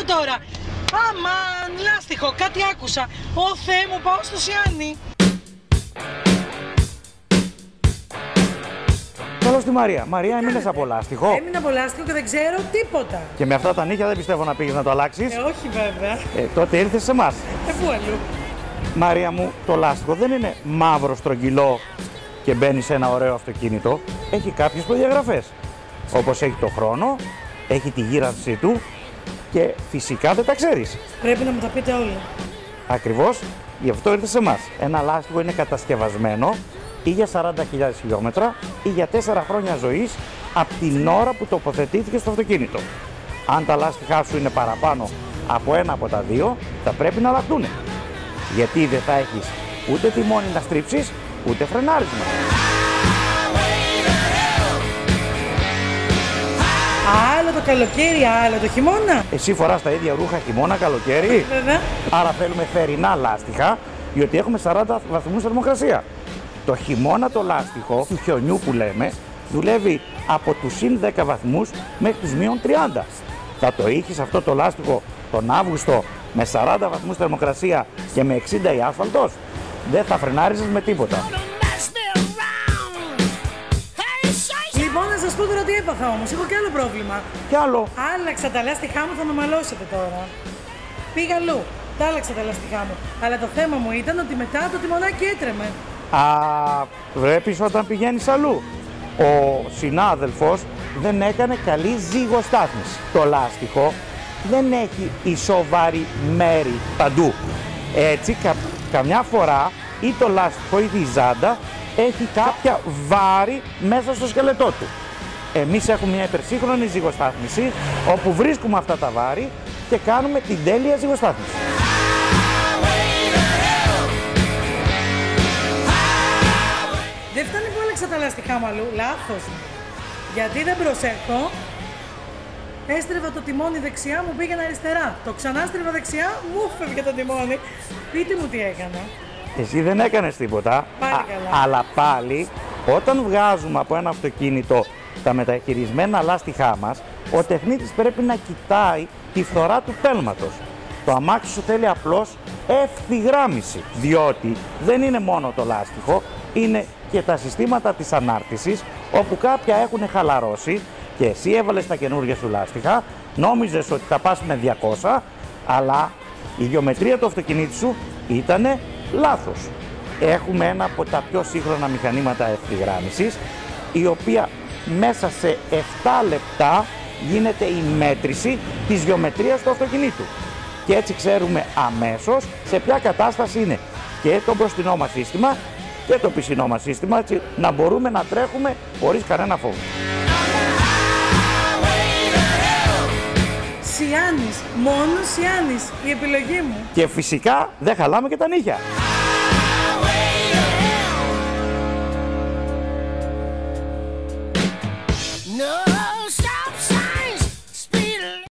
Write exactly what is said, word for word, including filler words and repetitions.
τώρα. Αμάν, λάστιχο, κάτι άκουσα. Ω Θεέ μου, πάω στο Σιάννη. Καλώς τη Μαρία. Μαρία, έμεινες από λάστιχο. Έμεινα από λάστιχο και δεν ξέρω τίποτα. Και με αυτά τα νύχια δεν πιστεύω να πήγες να το αλλάξεις. Ε, όχι βέβαια. Ε, τότε ήρθες σε εμάς. Ε, πού αλλού. Μαρία μου, το λάστιχο δεν είναι μαύρο στρογγυλό και μπαίνει σε ένα ωραίο αυτοκίνητο. Έχει κάποιες προδιαγραφές. Όπως έχει το χρόνο, έχει τη γύρανσή του και φυσικά δεν τα ξέρεις. Πρέπει να μου τα πείτε όλα. Ακριβώς, γι' αυτό ήρθε σε εμάς. Ένα λάστιχο είναι κατασκευασμένο ή για σαράντα χιλιάδες χιλιόμετρα ή για τέσσερα χρόνια ζωής από την ώρα που τοποθετήθηκε στο αυτοκίνητο. Αν τα λάστιχά σου είναι παραπάνω από ένα από τα δύο, θα πρέπει να αλλάχτούν. Γιατί δεν θα έχεις ούτε τιμόνι να στρίψεις, ούτε φρενάρισμα. Άλλο το καλοκαίρι, άλλο το χειμώνα. Εσύ φοράς τα ίδια ρούχα χειμώνα, καλοκαίρι. Βέβαια. Άρα θέλουμε θερινά λάστιχα, διότι έχουμε σαράντα βαθμούς θερμοκρασία. Το χειμώνα το λάστιχο, του χιονιού που λέμε, δουλεύει από τους συν δέκα βαθμούς μέχρι τους μείον τριάντα. Θα το είχες αυτό το λάστιχο τον Αύγουστο με σαράντα βαθμούς θερμοκρασία και με εξήντα η άσφαλτος, δεν θα φρενάριζες με τίποτα. Λοιπόν, να σας πω τώρα τι έπαθα όμως. Έχω και άλλο πρόβλημα. Κι άλλο. Άλλαξα τα λάστιχά μου, θα με μαλώσετε τώρα. Πήγα αλλού. Τα άλλαξα τα λάστιχά μου. Αλλά το θέμα μου ήταν ότι μετά το τιμονάκι έτρεμε. Α, βλέπεις όταν πηγαίνεις αλλού. Ο συνάδελφος δεν έκανε καλή ζυγοστάθμιση. Το λάστιχο δεν έχει ισοβαρή μέρη παντού. Έτσι, κα, καμιά φορά ή το λάστιχο ή η ζάντα έχει κάποια βάρη μέσα στο σκελετό του. Εμείς έχουμε μια υπερσύγχρονη ζυγοστάθμιση όπου βρίσκουμε αυτά τα βάρη και κάνουμε την τέλεια ζυγοστάθμιση. Δεν φτάνει που άλλαξα τα λαστιχά μου αλλού. Λάθος. Γιατί δεν προσέχω. Έστρεβα το τιμόνι δεξιά, μου πήγαινε αριστερά. Το ξανά στρεβα δεξιά, μου φεύγε το τιμόνι. Πείτε μου τι έκανα. Εσύ δεν έκανες τίποτα, Πάλι α, καλά. αλλά πάλι όταν βγάζουμε από ένα αυτοκίνητο τα μεταχειρισμένα λάστιχά μας, ο τεχνίτης πρέπει να κοιτάει τη φθορά του πέλματος. Το αμάξι σου θέλει απλώς ευθυγράμμιση, διότι δεν είναι μόνο το λάστιχο, είναι και τα συστήματα της ανάρτησης, όπου κάποια έχουν χαλαρώσει και εσύ έβαλες τα καινούργια σου λάστιχα, νόμιζες ότι θα πας με διακόσια, αλλά η γεωμετρία του αυτοκινήτου σου ήτανε λάθος. Έχουμε ένα από τα πιο σύγχρονα μηχανήματα ευθυγράμμισης, η οποία μέσα σε επτά λεπτά γίνεται η μέτρηση της γεωμετρίας του αυτοκινήτου. Και έτσι ξέρουμε αμέσως σε ποια κατάσταση είναι και το μπροστινό μας σύστημα και το πισινό μας σύστημα, έτσι να μπορούμε να τρέχουμε χωρίς κανένα φόβο. Σιάννης, μόνο Σιάννης, η επιλογή μου. Και φυσικά δεν χαλάμε και τα νύχια.